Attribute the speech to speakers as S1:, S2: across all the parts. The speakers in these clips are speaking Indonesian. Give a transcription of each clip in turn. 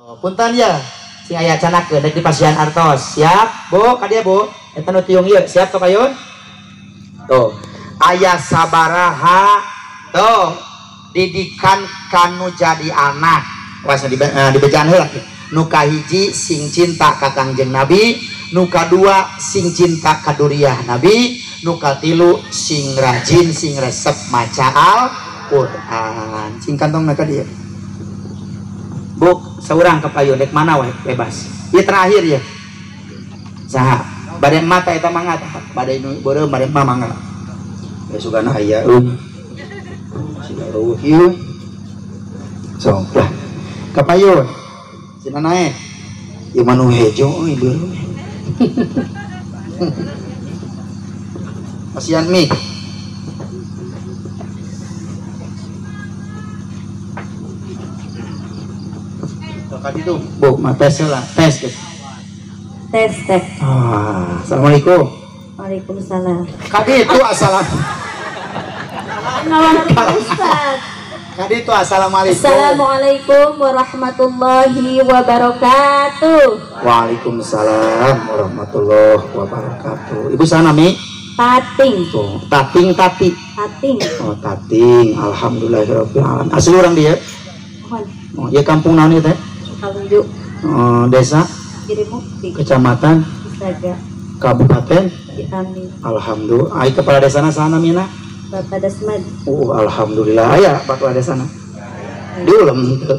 S1: Punten ya si aya canakeun dek di Pasian Artos. Siap Bu ka dieu Bu eta nu tiung ieu siap to payun tuh aya sabaraha tuh didikan kanu jadi anak pas dibejaan heula nu kahiji sing cinta ka Kangjeng Nabi, nu kadua sing cinta ka duriah Nabi, nu katilu sing rajin sing resep maca Al-Qur'an. Sing kantong ka dieu Bu seorang kepayun dek mana wae bebas ieu terakhir ya saha bade mata eta mangga bade nu beureum bade mangga ya sugana aya sina ruh ieu sok lah kapayun sina nae ieu manu hejo euy beureum Pasian mi tadi tuh Bu tes lah tes gitu
S2: tes
S1: Assalamualaikum.
S2: Waalaikumsalam.
S1: Kadi itu Kadi itu assalamualaikum.
S2: Assalamualaikum warahmatullahi wabarakatuh.
S1: Waalaikumsalam warahmatullahi wabarakatuh. Ibu sana mi
S2: Tating
S1: tuh tating oh tating alhamdulillahirabbil alamin. Asli orang dia oh ya kampung naon teh desa
S2: Girimukti
S1: kecamatan
S2: Saga
S1: kabupaten
S2: Ciamis.
S1: Alhamdulillah ai kepala desana sana mina
S2: Bapak Dasmad.
S1: Alhamdulillah aya kepala desana diulem teu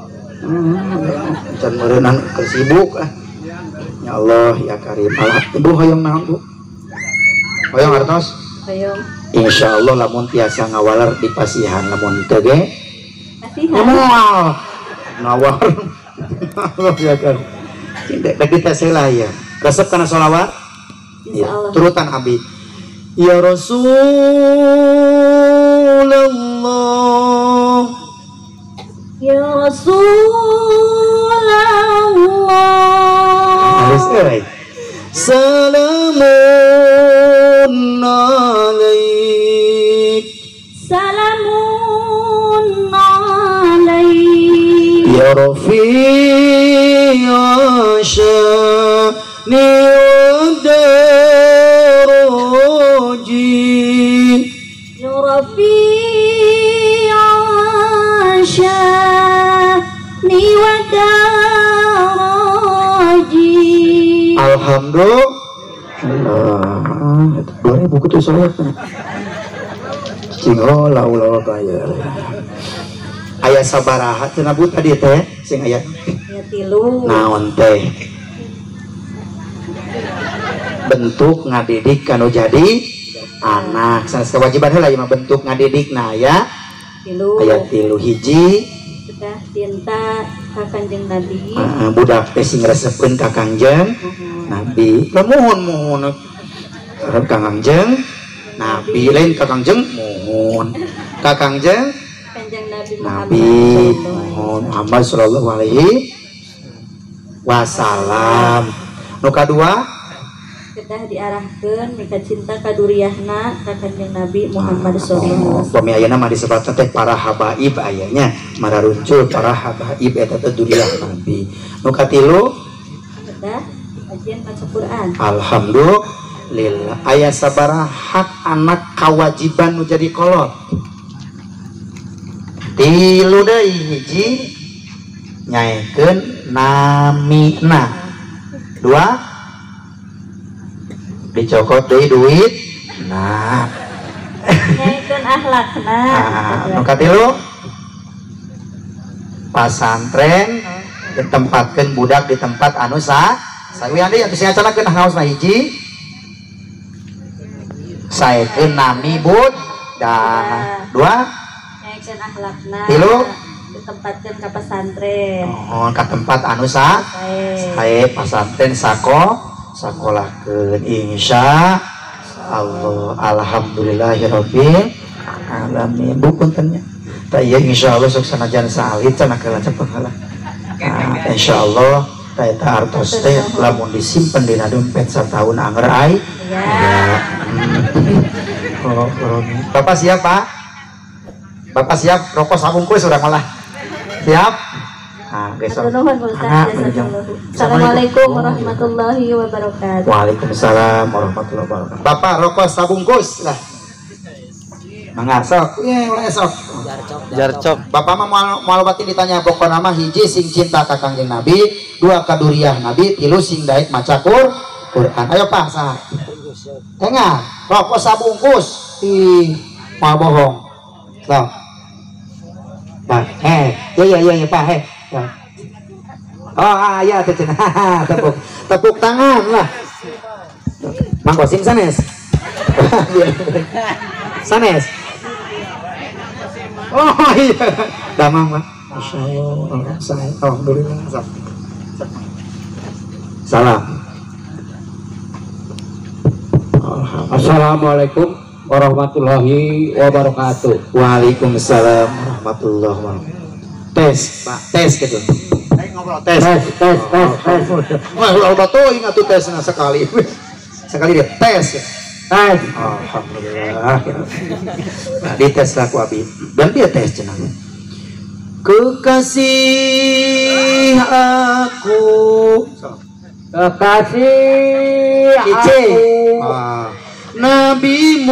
S1: can meureunana kesibuk ya Allah ya Karim. Ibu hoyong naon Bu? Hoyong artos?
S2: Hoyong
S1: insyaallah lamun tiasa ngawaler di Pasihan lamun teu ge
S2: Pasihan
S1: nawar Allah ya kan tidak kita sela ya resep kana sholawat ya turutan abi ya Rasulullah
S2: ya Rasulullah
S1: harus salamun alaik
S2: salamun alaik
S1: ya Rafi'a sya'ni wa daraji
S2: ya Rafi'a sya'ni wa daraji.
S1: Alhamdulillah 2000 kutu sholat cing ulah bayar aya sabaraha cenah Bu tadi teh sing aya
S2: ya tilu
S1: naon teh bentuk ngadidik kanu jadi anak sanes kewajiban heula ieu mah bentuk ngadidik na aya tilu hiji
S2: sudah cinta ka Kangjeng Nabi
S1: budak teh sing resepkeun ka Kangjeng Nabi mohon hareup ka Kangjeng Nabi lain ka Kangjeng mohon ka Kangjeng Nabi Muhammad sallallahu alaihi wasallam. Nu kadua
S2: kedah diarahkeun mika cinta ka duriahna ka Kanjeng Nabi Muhammad sallallahu alaihi wasallam.
S1: Pami ayeuna mah disebutna teh para habaib aya nya mararuncul para habaib eta teh duriah Nabi. Nu katilu
S2: kedah kajian maca Quran.
S1: Alhamdulillah aya sabaraha hak anak kawajiban nu jadi kolot. Tilu deui hiji nyaekeun namina. Dua dicokot deui duit. Nah.
S2: Nyaekeun akhlakna.
S1: Nu katilu pasantren ditempatkeun budak di tempat anu sawian deui atuh sing acanakeun ngaosna hiji saekeun nami budak. Dua
S2: akhlakna
S1: tilu
S2: ditempatkeun ka pesantren
S1: ka tempat anu sae pesantren sakolahkeun insya Allah. Alhamdulillahirabbil alamin. Bu punten nya ta ieu insyaallah sok sanajan saalit cenah keula cepet heula insyaallah ta eta artos teh lamun disimpen dina dompet sataun anger ai ya. Bapak siap Pak? Bapak siap rokok sabungkus sudah malah siap.
S2: Atur nuhun Ustaz. Assalamualaikum warahmatullahi wabarakatuh.
S1: Waalaikumsalam warahmatullahi wabarakatuh. Bapak rokok sabungkus lah. Mangga sok. Iya, ulah esok.
S3: Jarcok.
S1: Bapak mah moal batin ditanya pokok nama hiji sing cinta ka Kangjeng Nabi, dua ka duriah Nabi, tilu sing daek maca Quran. Ayo Pak, saha? Tengah, rokok sabungkus. Ih, moal bohong. Sok. Pak, iya Pak, Oh, iya teh cenah. Tepuk tangan lah. Mangko sing sanes. Sanes. Oh iya, damang Pak. Masya Allah, alhamdulillah. Salam.
S3: Assalamualaikum warahmatullahi wabarakatuh.
S1: Waalaikumsalam warahmatullahi wabarakatuh. Tes, Pak, tes gitu. Ngobrol tes. Wah, ulah batuh ingat tuh tesnya sekali. Sekali dia tes. Tes. Alhamdulillah. Nah, dites lah ku abi. Dan dia tes cenah. Kekasih aku.
S3: Kekasih aku.
S1: Nabi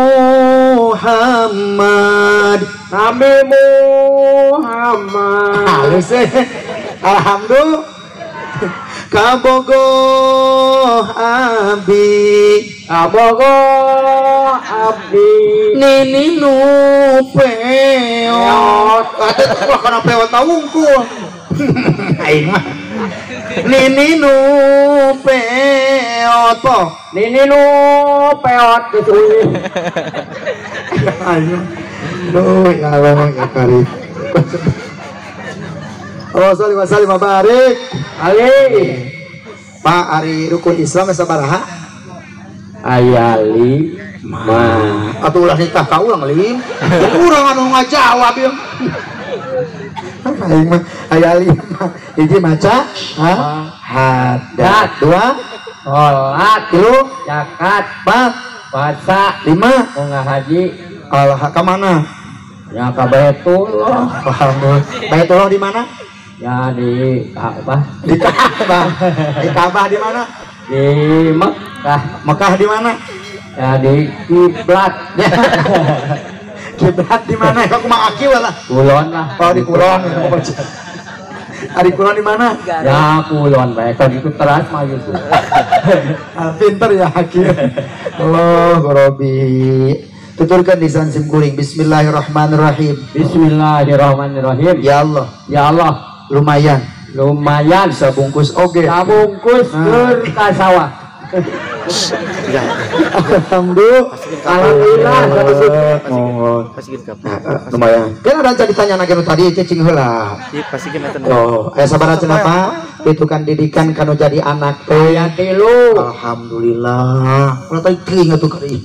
S1: Muhammad.
S3: Nabi Muhammad.
S1: Halus alhamdulillah. Kabogo abi.
S3: Kabogo abdi.
S1: Nini nu peot. Wah kana peot tawungkul. Aing mah. Nini nu peot po.
S3: Nini nu peot disuwi.
S1: Aing. Duh, ya Allah kari. Oh, salim barik.
S3: Ali.
S1: Pak Ari rukun Islam sabaraha?
S3: Ayali mah.
S1: Atuh ulah nikah ka ulang lim. Urang anu ngajawab ieu. Aing mah ayali mah hiji maca hadat, dua
S3: Sholat,
S1: tilu
S3: zakat,
S1: empat
S3: puasa,
S1: lima
S3: munggah haji,
S1: Allah ka mana?
S3: ya ka Baitullah.
S1: Alhamdulillah. Baitullah di mana?
S3: Ya di Ka'bah.
S1: Di Ka'bah. Di Ka'bah di mana?
S3: Di Mekah.
S1: Mekah di mana?
S3: Ya di kiblat.
S1: Kiblat di mana? Kok mah akil lah.
S3: Kulon lah.
S1: Oh di Kulon. Ari Kulon di mana?
S3: Ya Kulon baik. Kalau itu teras mah gitu.
S1: Pinter ya akil. Allah Robi. Tuturkan lisan sim kuring. Bismillahirrahmanirrahim.
S3: Bismillahirrahmanirrahim.
S1: Ya Allah.
S3: Ya Allah.
S1: Lumayan.
S3: Lumayan.
S1: Sabungkus oge.
S3: Sabungkus keur ka sawah.
S1: Alhamdulillah. Lumayan. Kan ada jadi tanya nage tadi cicing heula. Oh, aya sabaraha cenah Pak? Itu kan didikan kanu jadi anak teh.
S3: Ya tilu.
S1: Alhamdulillah. Ulah tadi teuing atuh kali.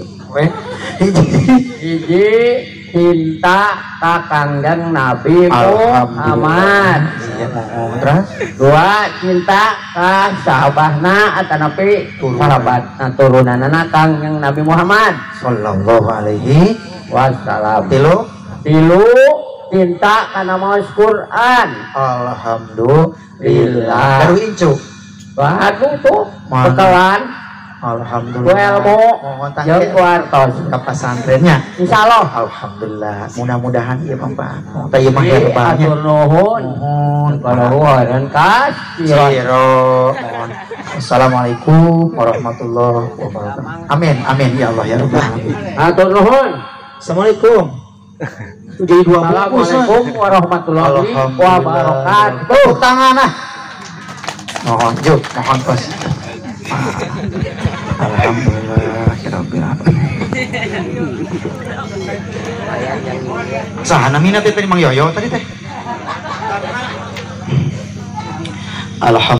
S3: Hiji cinta ka Kangjeng Nabi Muhammad.
S1: Terus
S3: Dua cinta ka sahabahna atanapi sahabat turunanana Kangjeng Nabi Muhammad
S1: sallallahu alaihi
S3: wasallam.
S1: Tilu
S3: cinta kana maos Quran.
S1: alhamdulillah. Baru incu.
S3: Baru tuh bekalan
S1: Alhamdulillah.
S3: ilmu jeung kuartos
S1: Ke pesantrennya.
S3: insyaallah.
S1: Alhamdulillah. Mudah-mudahan ieu Bapak. Tah ieu mah herbalnya.
S3: Atur nuhun. Kalau dan
S1: Siro. Assalamualaikum warahmatullahi wabarakatuh. Amin amin ya Allah ya Rabbal alamin.
S3: Atur nuhun.
S1: Assalamualaikum. Jadi dua bungkus.
S3: Assalamualaikum warahmatullahi wabarakatuh.
S1: Tepuk tangan ah. Mohon juk, mohon kos. Alhamdulillah rabbil alamin. Saha namina teh Mang Yoyo tadi teh? Alhamdulillah.